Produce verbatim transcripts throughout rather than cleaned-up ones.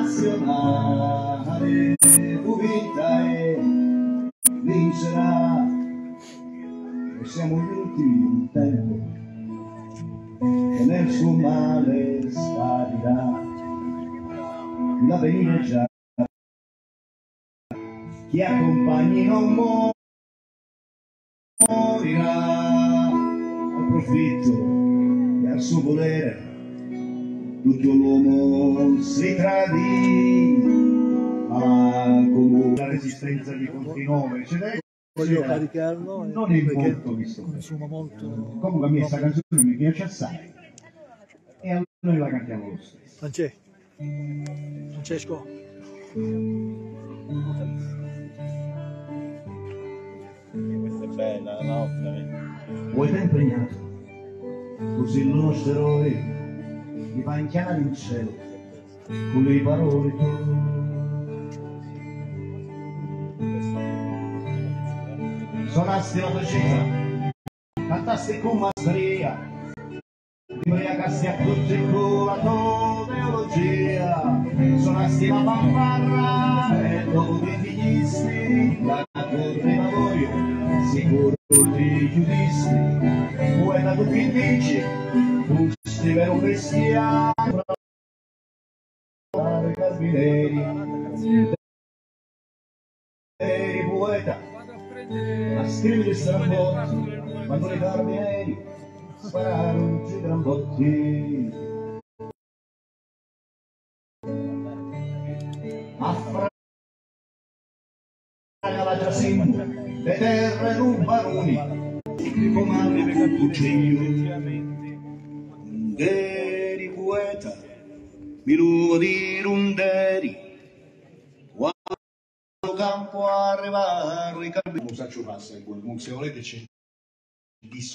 nazionale fu vinta e vincerà, e siamo gli ultimi di un tempo che nel suo male sparirà. L'avvenire già, chi accompagni non morirà. Approfitto e al suo volere tutto l'uomo si tradì, ma con la resistenza di Continove voglio caricarlo non è molto visto, consuma molto. Comunque a me questa canzone mi piace assai e a noi la cantiamo lo stesso. Francesco, Francesco. Questa è bella, la notte. Vuoi tempo impegnato, così il nostro eroe mi fa inchiare in cielo con le parole tue. Suonasti la tua cifra, cantasti con masseria, imbriacasti a tutti con la tua teologia, suonasti la fanfarra e dopo ti figlisti, la corte di lavorio, sicuro ti giudisti, poeta tu che dici, fusti vero cristiano, i carabinieri, eri poeta, a scrivere strambotti, quando i carabinieri spararono i grambotti. A Fraga la Giacinto, le terre non baroni, i comandi del cucigno. Eri poeta, mi luogo di Runderi, quando campo arrivare i carabinieri. Non so passa, se volete c'è di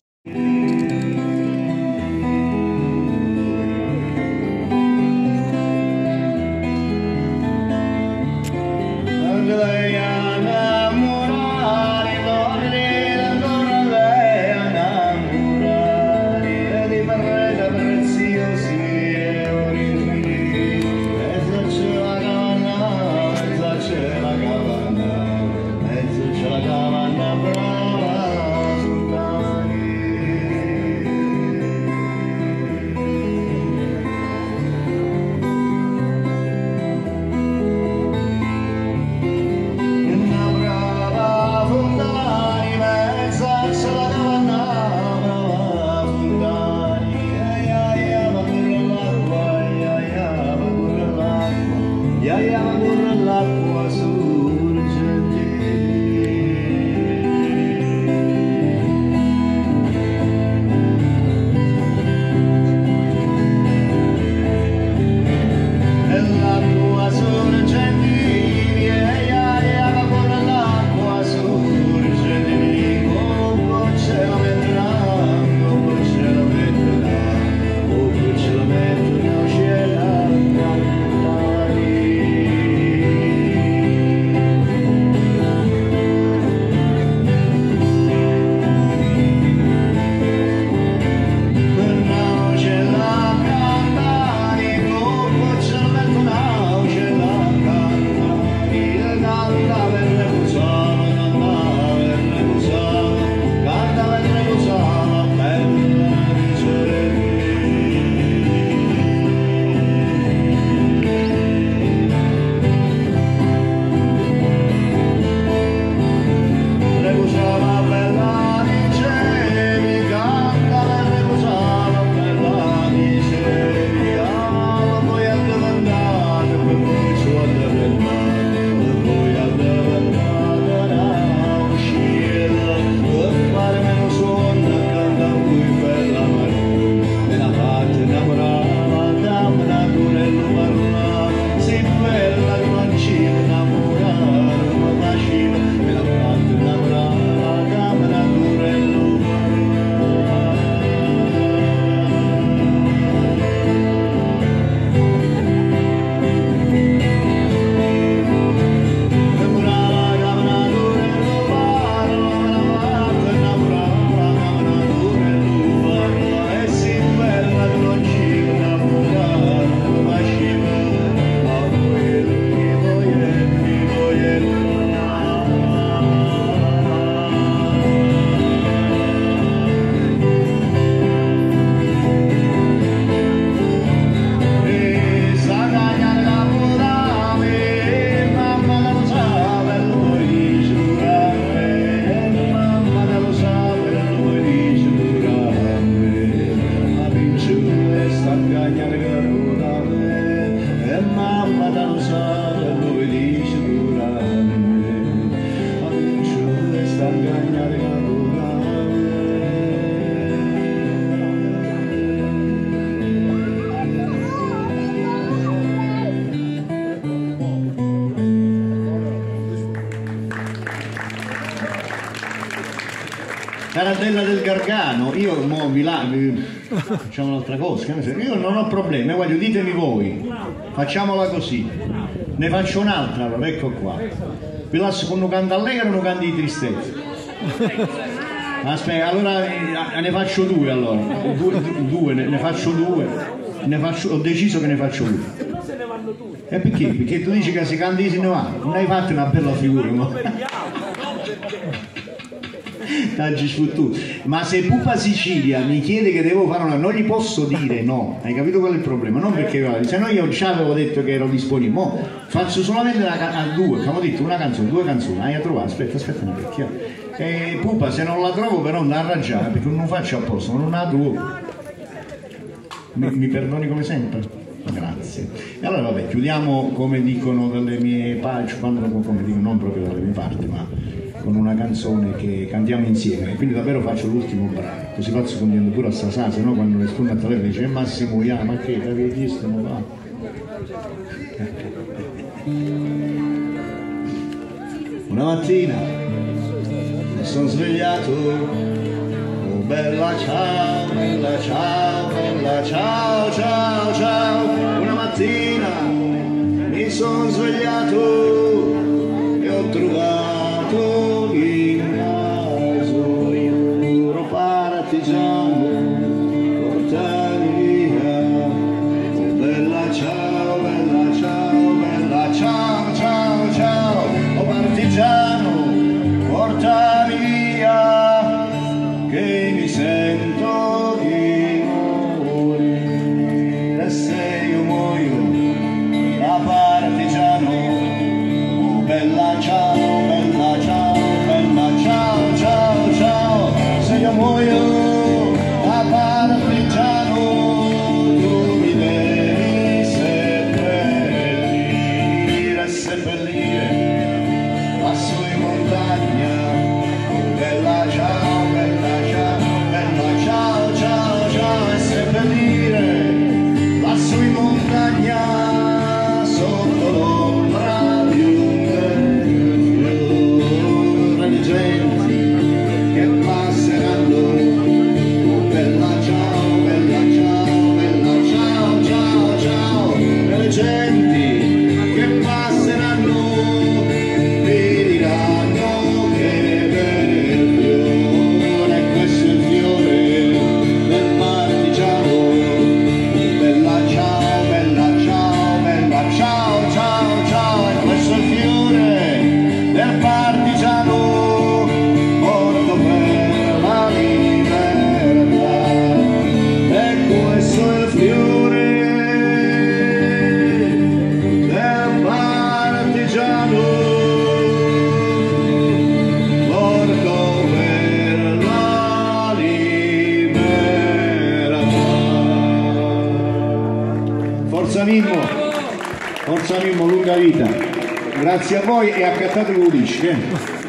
Caratella del Gargano, io mo vi là, facciamo un'altra cosa, io non ho problemi, voglio, ditemi voi, facciamola così, ne faccio un'altra, allora, ecco qua, vi lascio con un canto allegro e un canto di tristezza. Aspetta, allora ne faccio due, allora, due, due ne, ne faccio due, ne faccio, ho deciso che ne faccio due. E perché? Perché tu dici che se canti se ne va, non hai fatto una bella figura, ma... ma se Pupa Sicilia mi chiede che devo fare una, non gli posso dire no, hai capito qual è il problema? Non perché, se no io già avevo detto che ero disponibile, mo faccio solamente una, a due, abbiamo detto una canzone, due canzoni, hai a trovare, aspetta, aspetta un po', e Pupa se non la trovo però non arrangiare, perché non faccio apposta, non la trovo, mi, mi perdoni come sempre? Grazie. E allora vabbè, chiudiamo come dicono dalle mie pagine, come dico, non proprio dalle mie parti, ma con una canzone che cantiamo insieme, e quindi davvero faccio l'ultimo brano, così faccio contento pure a Sasà, se no quando rispondo a telefono dice Massimo, ya, ma che ti avevi visto? Non va. Una mattina mi sono svegliato, oh bella ciao, bella ciao, bella ciao, ciao, ciao. Una mattina mi sono svegliato e ho trovato in caso io partigiano, portami via, oh bella ciao, bella ciao, bella ciao, ciao, ciao, oh partigiano, portami via, che mi sento di morire, se io muoio da partigiano, oh bella ciao, bella ciao, bella ciao, ciao, ciao, se io muoio da partigiano, tu mi devi seppellire, seppellire lassù in montagna, oh bella ciao, bella ciao, bella ciao, ciao, ciao, e seppellire lassù in montagna sotto l'ombra di un bel fiore di genti che passeranno, oh bella ciao, bella ciao, bella ciao, ciao, ciao, e le genti che passeranno mi diranno che bel fiore, questo è il fiore del partigiano, bella ciao, bella ciao, bella ciao, ciao, ciao, e questo è il fiore del partigiano, morto per la libertà, e questo è il fiore del partigiano, morto per la libertà. Forza Mimmo, forza Mimmo, lunga vita. Grazie a voi e accattate l'Ulisci. Eh?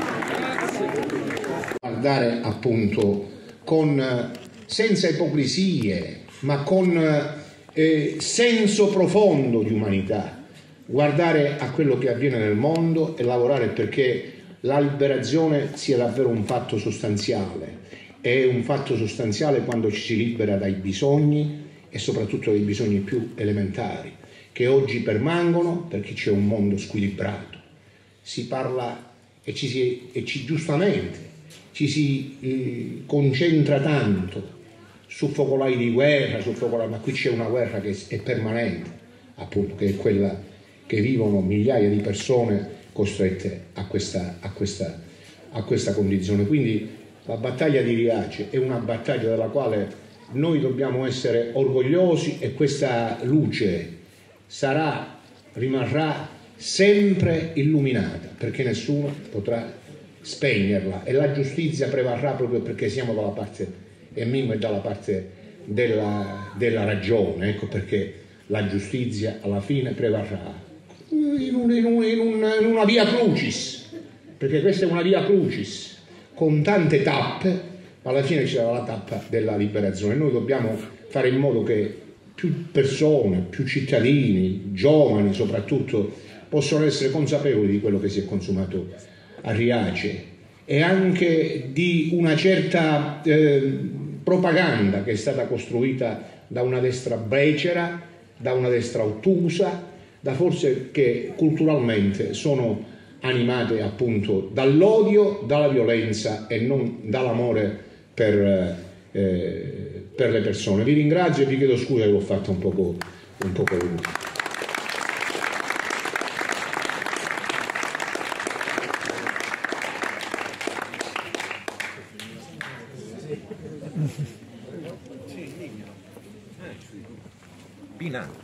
Guardare appunto con, senza ipocrisie, ma con eh, senso profondo di umanità, guardare a quello che avviene nel mondo e lavorare perché la liberazione sia davvero un fatto sostanziale. È un fatto sostanziale quando ci si libera dai bisogni e soprattutto dai bisogni più elementari, che oggi permangono perché c'è un mondo squilibrato. Si parla e ci, si, e ci giustamente ci si eh, concentra tanto su focolai di guerra, su focolai, ma qui c'è una guerra che è permanente, appunto, che è quella che vivono migliaia di persone costrette a questa, a questa, a questa condizione. Quindi la battaglia di Riace è una battaglia della quale noi dobbiamo essere orgogliosi, e questa luce sarà, rimarrà sempre illuminata, perché nessuno potrà spegnerla, e la giustizia prevarrà proprio perché siamo dalla parte, e Mimmo è dalla parte della, della ragione, ecco perché la giustizia alla fine prevarrà in, un, in, un, in, un, in una via crucis, perché questa è una via crucis con tante tappe, ma alla fine c'è la tappa della liberazione. Noi dobbiamo fare in modo che più persone, più cittadini, giovani soprattutto, possono essere consapevoli di quello che si è consumato a Riace, e anche di una certa eh, propaganda che è stata costruita da una destra becera, da una destra ottusa, da forze che culturalmente sono animate appunto dall'odio, dalla violenza e non dall'amore per, eh, per le persone. Vi ringrazio e vi chiedo scusa che l'ho fatta un poco, un poco lunga. Pina.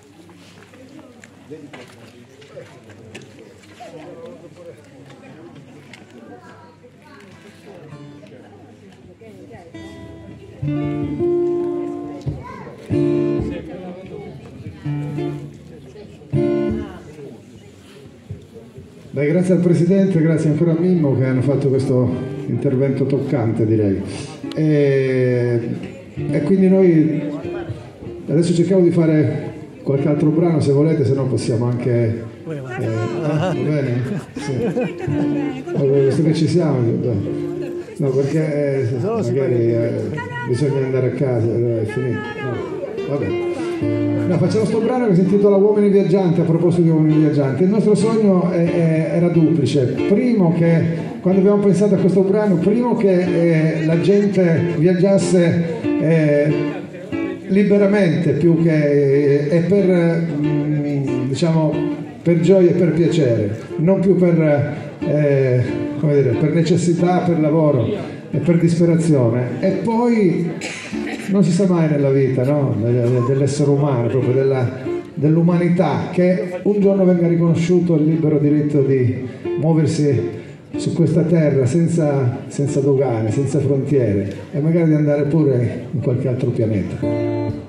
Beh, grazie al Presidente, grazie ancora a Mimmo che hanno fatto questo intervento toccante, direi. E, e quindi noi adesso cerchiamo di fare qualche altro brano se volete, se no possiamo anche... Eh, ah, va bene? Sì. Allora, visto che ci siamo, no, perché eh, magari eh, bisogna andare a casa, allora è finito. No, va bene. No, facciamo sto brano che si intitola Uomini Viaggianti. A proposito di Uomini Viaggianti, il nostro sogno è, è, era duplice. Primo, che quando abbiamo pensato a questo brano, primo che eh, la gente viaggiasse eh, liberamente più che eh, e per mh, diciamo per gioia e per piacere, non più per, eh, come dire, per necessità, per lavoro e per disperazione. E poi non si sa mai nella vita, no? Dell'essere umano, proprio della, dell'umanità, che un giorno venga riconosciuto il libero diritto di muoversi su questa terra senza, senza dogane, senza frontiere e magari di andare pure in qualche altro pianeta.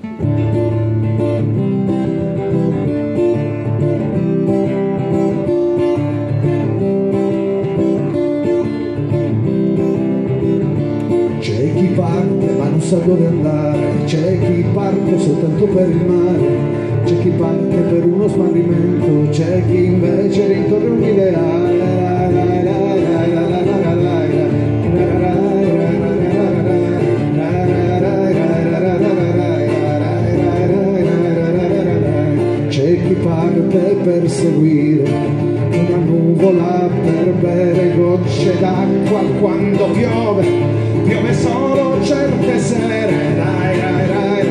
C'è chi parte ma non sa dove andare, c'è chi parte soltanto per il mare, c'è chi parte per uno smarrimento, c'è chi invece rincorre un ideale. C'è chi parte per seguire una nuvola, per bere gocce d'acqua quando piove, piove solo certe sere. Dai, dai, dai,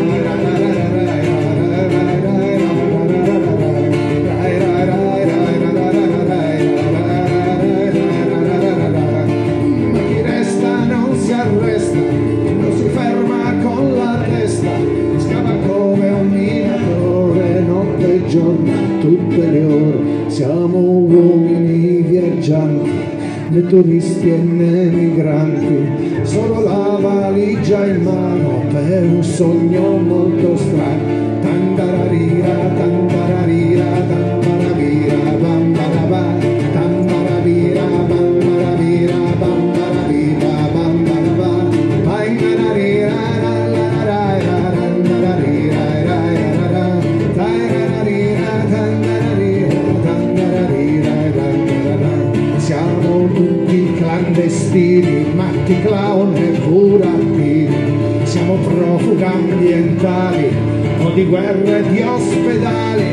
ma chi resta non si arresta, non si ferma con la testa, scava come un minatore notte e giorno, tutte le ore. Siamo uomini viaggianti, né turisti e né migranti, solo la valigia in mano per un sogno molto strano. Tandararira, tandararira, tandarabira, bambarabà, tandarabira, bambarabira, bambarabira, bambarabà, baingararira, rallararira, randararira, rararara, tairararira, tandararira, tandararira, randarara. Siamo tutti clandestini, matti, clown e burattini, siamo profughi ambientali o di guerre e di ospedali.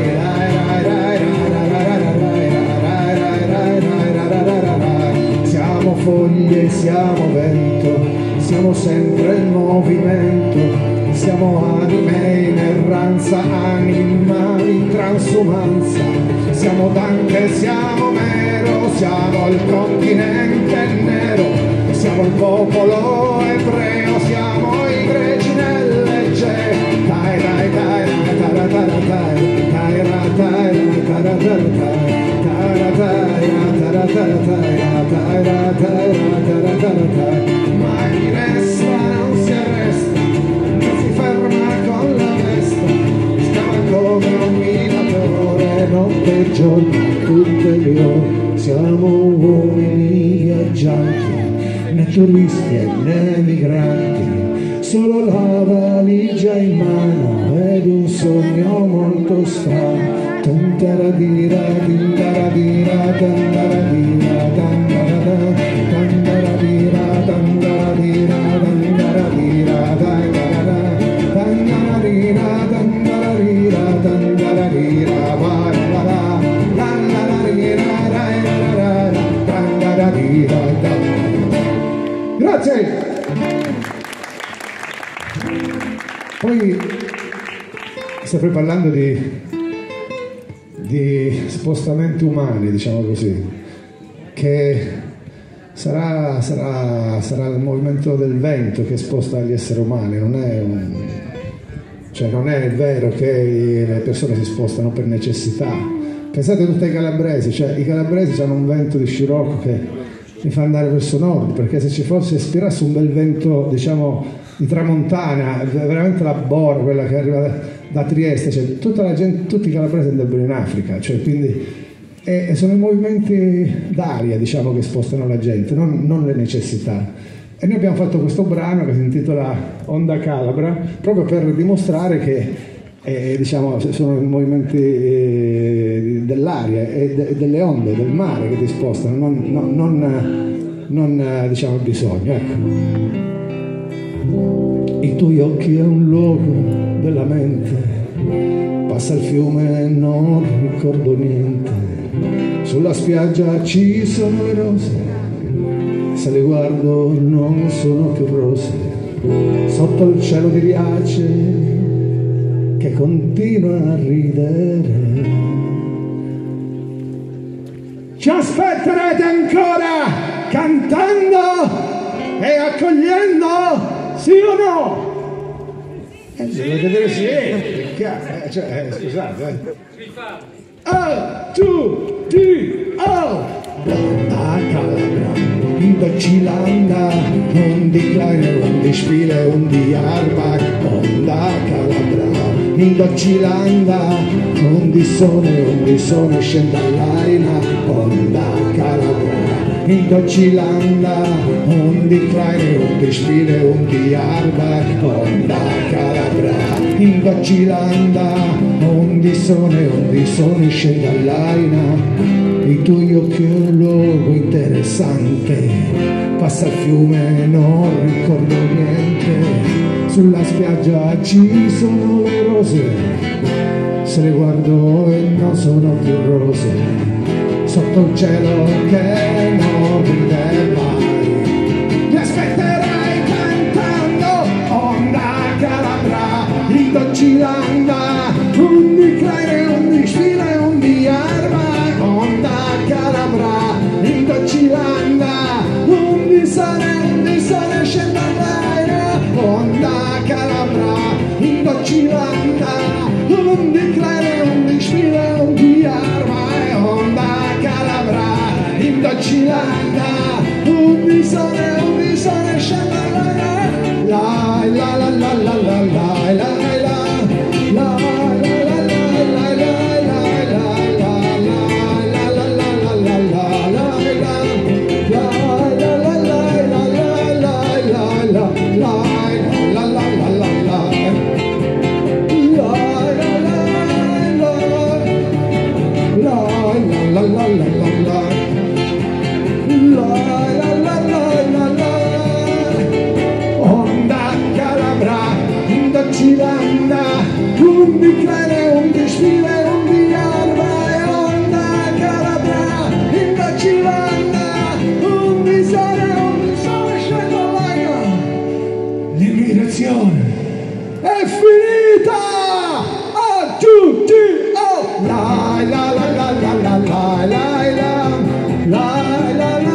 Siamo foglie, siamo vento, siamo sempre in movimento, siamo anime in erranza, animali in transumanza, siamo Dante, siamo Mero, siamo il continente nero, siamo il popolo ebreo, siamo i greci nell'Egeo. Dai, dai, dai, dai, dai, ma chi resta non si arresta, non si ferma con la testa, scava come un minatore notte e giorno, tutte le ore. Siamo uomini viaggianti, né turisti e né migranti, solo la valigia in mano ed un sogno molto strano. Tantaradira, tintaradira, tantaradira, tantarada, tantaradira. Grazie. Poi, sempre parlando di, di spostamenti umani, diciamo così, che sarà, sarà, sarà il movimento del vento che sposta gli esseri umani, non è, un, cioè non è vero che le persone si spostano per necessità. Pensate a tutti i calabresi, cioè i calabresi hanno un vento di scirocco che li fa andare verso nord, perché se ci fosse, spirasse un bel vento, diciamo, di tramontana, veramente la Bora, quella che arriva da, da Trieste, cioè tutta la gente, tutti i calabresi andrebbero in Africa, cioè quindi e, e sono i movimenti d'aria, diciamo, che spostano la gente, non, non le necessità. E noi abbiamo fatto questo brano che si intitola Onda Calabra, proprio per dimostrare che eh, diciamo, sono i movimenti eh, dell'aria e de, delle onde, del mare che ti spostano, non, non, non, non diciamo il bisogno, ecco. I tuoi occhi è un luogo della mente, passa il fiume e non ricordo niente, sulla spiaggia ci sono le rose, se le guardo non sono più rose, sotto il cielo di Riace che continua a ridere. Ci aspetterete ancora cantando e accogliendo? Sì o no? Eh, dovete dire sì, eh, cioè, eh, scusate. Eh. Oh, tu, ti, oh! Onda Calabra, in Deutschlanda, und die kleine, und die Spiele, und die Arbeit. Onda Calabra, in Deutschlanda, und die Sonne, und die Sonne scende all'aina. Onda Calabra, in Deutschlanda, und die kleine, und die Spiele, und die Arbeit. Onda Calabra, in Deutschlanda, und die Sonne, und die Sonne scende all'aina. I tuoi occhi è un luogo interessante, passa il fiume e non ricordo niente, sulla spiaggia ci sono le rose, se le guardo e non sono più rose, sotto il cielo che non ride mai, mi aspetterai cantando Onda Calabra, in Deutschlanda, un di kleine, un di Spiele, un di Arma. Onda Calabra, in Deutschlanda, un di sole, un di sole scende all'aria. Onda Calabra, in Deutschlanda, un di kleine, un di Spiele, un di Arma. Onda Calabra, in Deutschlanda, un di sole, un di sole scende all'aria. La la la la la la la la la la. Onda Calabra, in Deutschlanda, un di kleine, un di Spiele, un di Arma. Onda Calabra, in Deutschlanda, un di sole, un di sole scende all'aria. L'immigrazione è finita! Oh, tutti, oh! La la la la la la la la la la la la.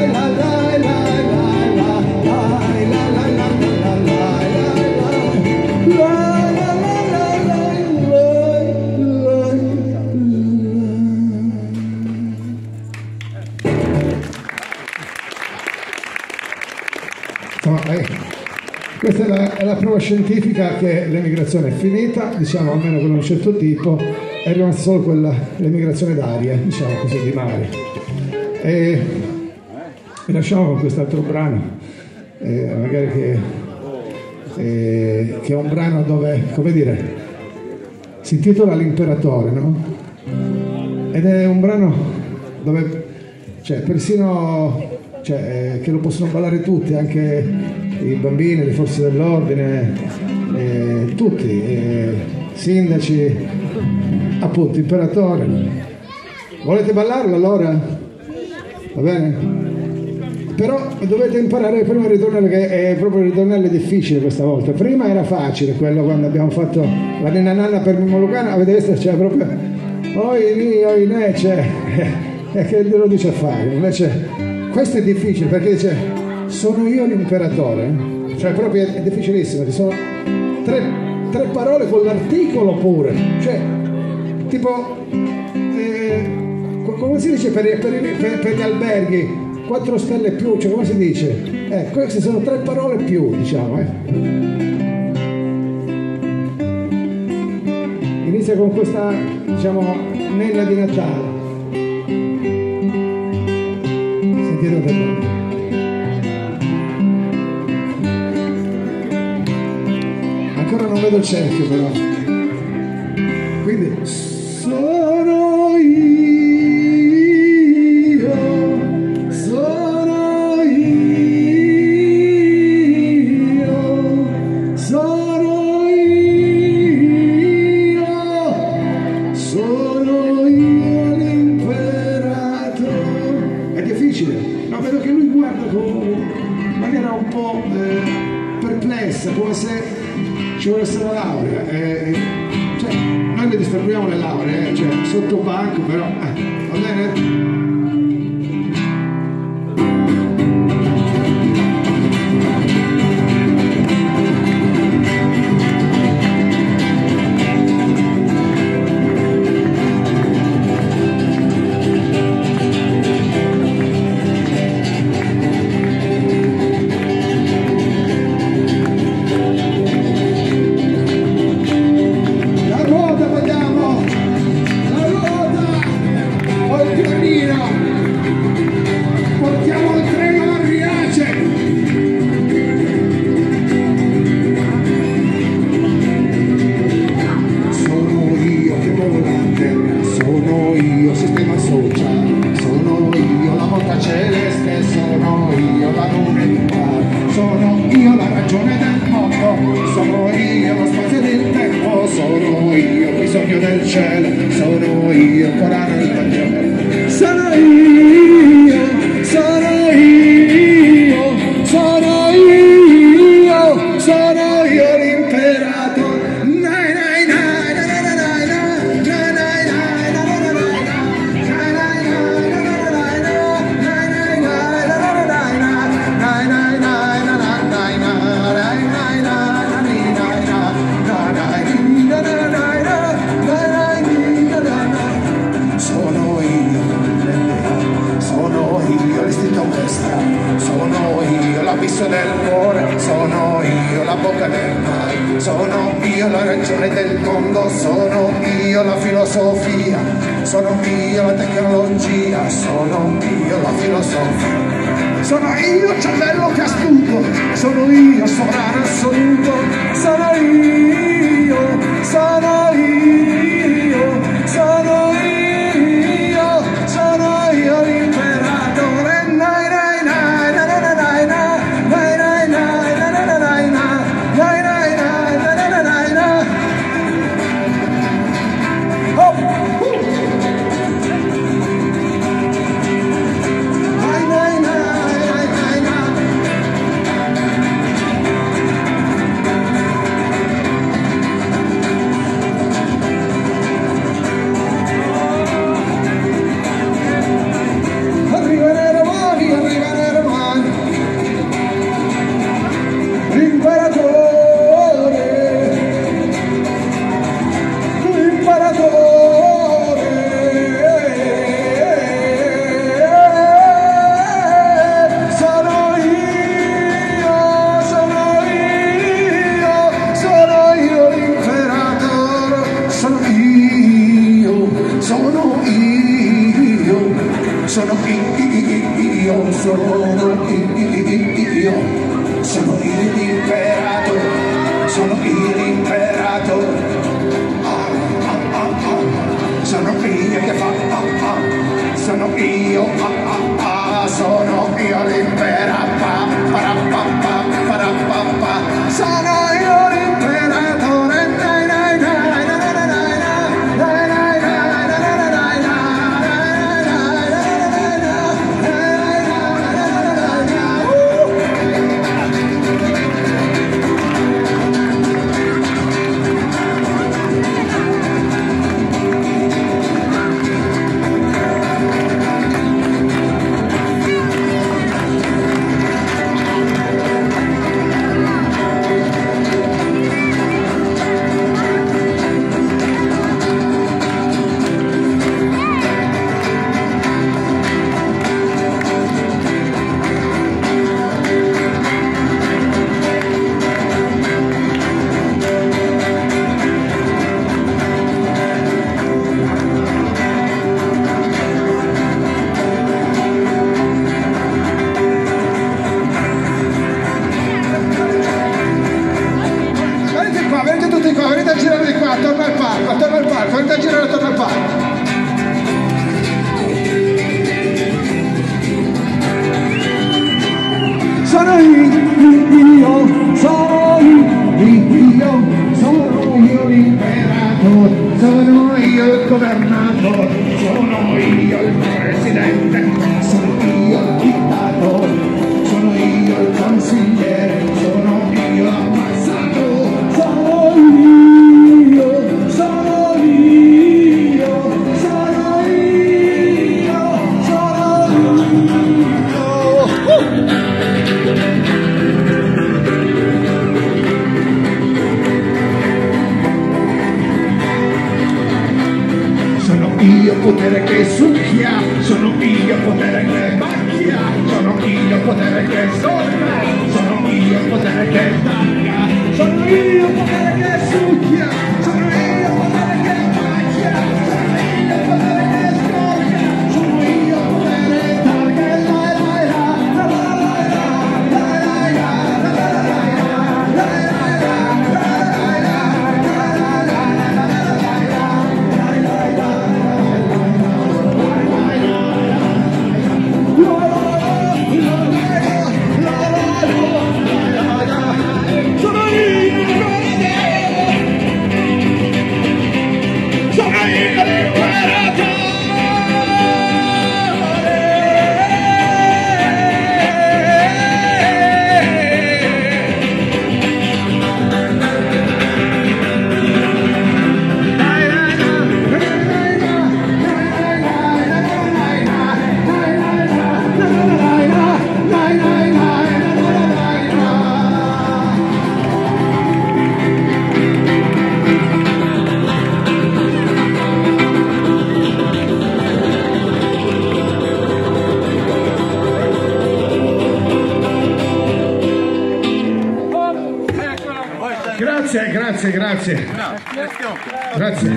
Questa è la, è la prova scientifica che l'emigrazione è finita, diciamo, almeno per un certo tipo, è rimasta solo quella, l'emigrazione d'aria, diciamo così, di mare. E vi lasciamo con quest'altro brano, eh, magari che, eh, che è un brano dove, come dire, si intitola L'imperatore, no? Ed è un brano dove, cioè, persino, cioè, eh, che lo possono ballare tutti, anche i bambini, le forze dell'ordine, eh, tutti, eh, sindaci, appunto, imperatore. Volete ballarlo allora? Va bene? però dovete imparare prima il ritornello, che è proprio il ritornello difficile questa volta. Prima era facile quello, quando abbiamo fatto la Ninna Nanna per Mimmo Lucano, avete visto, c'era proprio oi ni, oi ne, c'è, e che lo dice a fare. Invece questo è difficile perché dice sono io l'imperatore, cioè proprio è difficilissimo, ci sono tre, tre parole con l'articolo pure, cioè tipo eh, come si dice per, per, per, per gli alberghi, quattro stelle più, cioè come si dice? Eh, queste sono tre parole più, diciamo. Eh. Inizia con questa, diciamo, nella di Natale. Sentite bene. Ancora non vedo il cerchio però. Quindi sono io. Come se ci volesse la laurea, eh, cioè, noi le distribuiamo le lauree, eh, cioè, sotto banco, però eh, va bene? io, sono io l'imperatore, sono io il governatore, sono io il presidente, sono io il dittatore, sono io il consigliere, sono io l'ammazzato, sono io, sono io, sono io, sono io. Sono io potere che succhia, sono io potere che macchia, sono io potere che sopra, sono io potere che taglia, sono io potere che succhia, sono io potere che macchia, sono io potere che scoppia, sono io potere targa, la la la la la la Grazie, grazie, grazie. Grazie.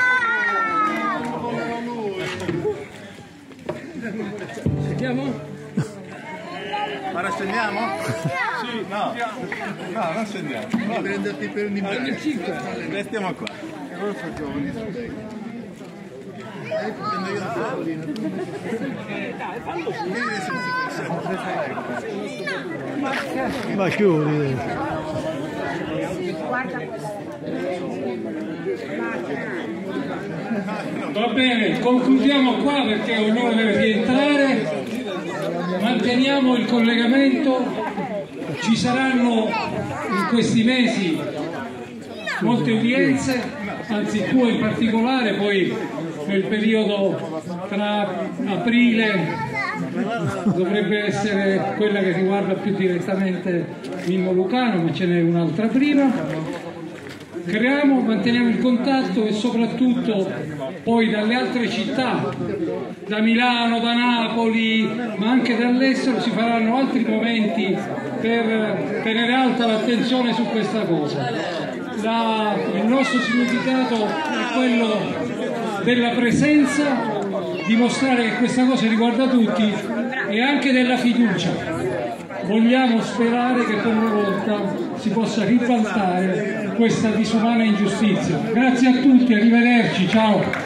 Sentiamo? Ma la scendiamo? Sì. No, no, non scendiamo. No, prenderti per un impegno. Restiamo qua. Cosa facciamo? Ma chiudi. Va bene, concludiamo qua perché ognuno deve rientrare, manteniamo il collegamento, ci saranno in questi mesi molte udienze, anzi due in particolare, poi nel periodo tra aprile dovrebbe essere quella che riguarda più direttamente Mimmo Lucano, ma ce n'è un'altra prima. Creiamo, manteniamo il contatto e soprattutto poi dalle altre città, da Milano, da Napoli, ma anche dall'estero si faranno altri momenti per tenere alta l'attenzione su questa cosa. La, il nostro significato è quello della presenza, dimostrare che questa cosa riguarda tutti e anche della fiducia. Vogliamo sperare che per una volta si possa ribaltare questa disumana ingiustizia. Grazie a tutti, arrivederci, ciao.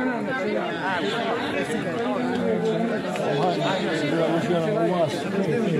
Ah,